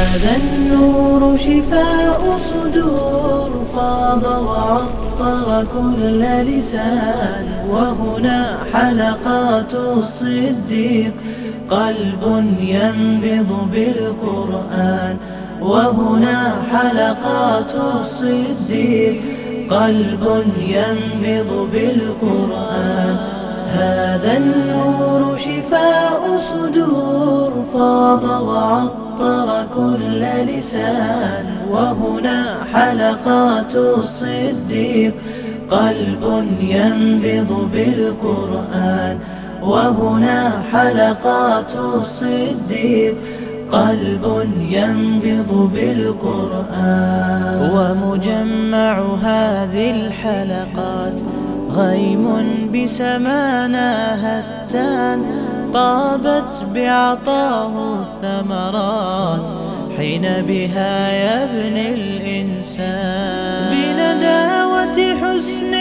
هذا النور شفاء صدور فاض وعطر كل لسان. وهنا حلقات الصديق قلب ينبض بالقرآن. وهنا حلقات الصديق قلب ينبض بالقرآن. هذا النور شفاء صدور فاض وعطر كل لسان. وهنا حلقات الصديق قلب ينبض بالقرآن. وهنا حلقات الصديق قلب ينبض بالقرآن. ومجمع هذه الحلقات غيم بسمانا هتان. طابت بعطاه الثمرات حين بها يبني الإنسان. بنداوة حسن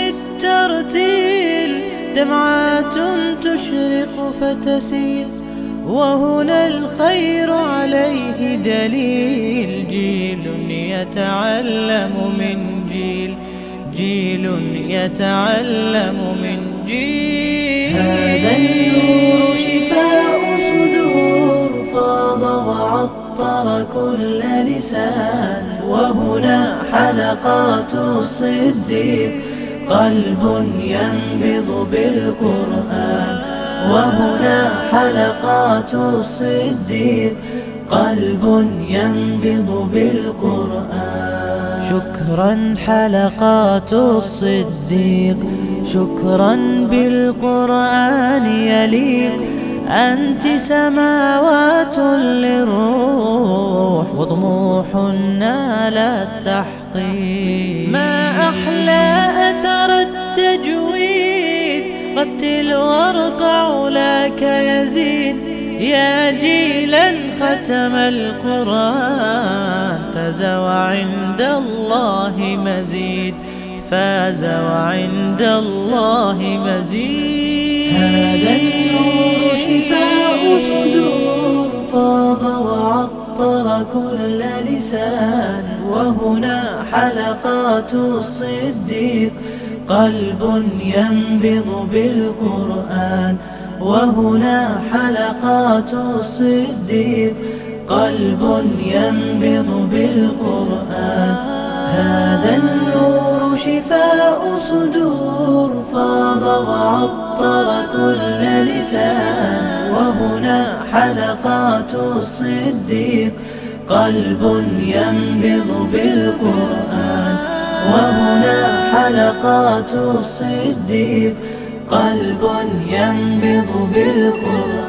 الترتيل دمعات تشرق فتسيل. وهنا الخير عليه دليل. جيل يتعلم من جيل. جيل يتعلم من جيل. هذا النور شفاء صدور فاض وعطر كل لسان. وهنا حلقات الصديق قلب ينبض بالقرآن. وهنا حلقات الصديق قلب ينبض بالقرآن. شكرا حلقات الصديق شكرا بالقرآن يليق. أنت سماوات للروح وطموح نال التحقيق. ما أحلى أثر التجويد رتل وارقع لك يزيد. يا جيلا ختم القرآن فاز وعند الله مزيد. فاز وعند الله مزيد. هذا النور شفاء صدور فاض وعطر كل لسان. وهنا حلقات الصديق قلب ينبض بالقرآن. وهنا حلقات الصديق قلب ينبض بالقرآن. هذا النور شفاء صدور فاض وعطر كل لسان. وهنا حلقات الصديق قلب ينبض بالقرآن. وهنا حلقات الصديق قلب ينبض بالقرآن.